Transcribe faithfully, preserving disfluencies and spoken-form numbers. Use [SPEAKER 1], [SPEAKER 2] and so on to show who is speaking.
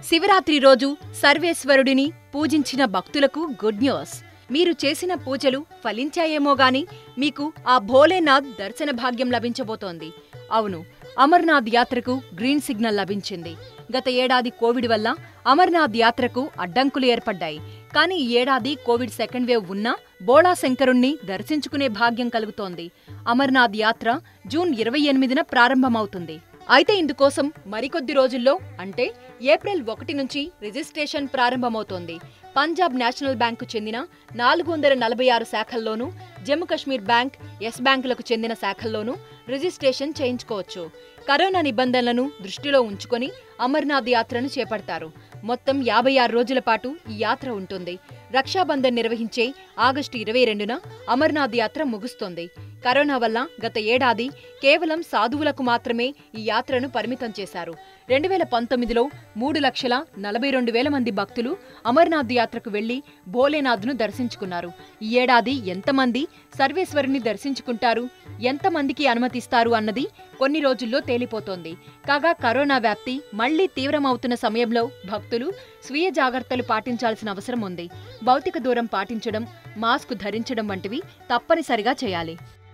[SPEAKER 1] శివరాత్రి రోజు సర్వేశ్వరుడిని పూజించిన భక్తులకు గుడ్ న్యూస్. మీరు చేసిన పూజలు ఫలించాయేమో గాని మీకు ఆ భోలేనాథ్ దర్శన భాగ్యం లభించబోతోంది. అవును, అమర్నాథ్ యాత్రకు గ్రీన్ సిగ్నల్ లభించింది. గత ఏడాది కోవిడ్ వల్ల అమర్నాథ్ యాత్రకు అడ్డంకులు ఏర్పడ్డాయి. కానీ ఈ ఏడాది కోవిడ్ సెకండ్ వేవ్ ఉన్నా బోళాశంకరుణ్ణి దర్శించుకునే భాగ్యం కలుగుతోంది. అమర్నాథ్ యాత్ర జూన్ ఇరవై ఎనిమిదిన ప్రారంభమవుతుంది. అయితే ఇందుకోసం మరికొద్ది రోజుల్లో అంటే ఏప్రిల్ ఒకటి నుంచి రిజిస్ట్రేషన్ ప్రారంభమవుతోంది. పంజాబ్ నేషనల్ బ్యాంకు చెందిన నాలుగు వందల నలభై ఆరు శాఖల్లోనూ, జమ్మూ కశ్మీర్ బ్యాంక్, ఎస్ బ్యాంకులకు చెందిన శాఖల్లోనూ రిజిస్ట్రేషన్ చేయించుకోవచ్చు. కరోనా నిబంధనలను దృష్టిలో ఉంచుకొని అమర్నాథ్ యాత్రను చేపడతారు. మొత్తం యాభై ఆరు రోజుల పాటు ఈ యాత్ర ఉంటుంది. రక్షాబంధన్ నిర్వహించే ఆగస్టు ఇరవై రెండున అమర్నాథ్ యాత్ర ముగుస్తోంది. కరోనా వల్ల గత ఏడాది కేవలం సాధువులకు మాత్రమే ఈ యాత్రను పరిమితం చేశారు. రెండు వేల పంతొమ్మిదిలో మూడు లక్షల నలభై రెండు వేల మంది భక్తులు అమర్నాథ్ యాత్రకు వెళ్లి భోలేనాథ్ను దర్శించుకున్నారు. ఈ ఏడాది ఎంతమంది సర్వేశ్వరుని దర్శించుకుంటారు, ఎంతమందికి అనుమతిస్తారు అన్నది కొన్ని రోజుల్లో తేలిపోతోంది. కాగా కరోనా వ్యాప్తి మళ్లీ తీవ్రమవుతున్న సమయంలో భక్తులు స్వీయ జాగ్రత్తలు పాటించాల్సిన అవసరం ఉంది. భౌతిక దూరం పాటించడం, మాస్క్ ధరించడం వంటివి తప్పనిసరిగా చేయాలి.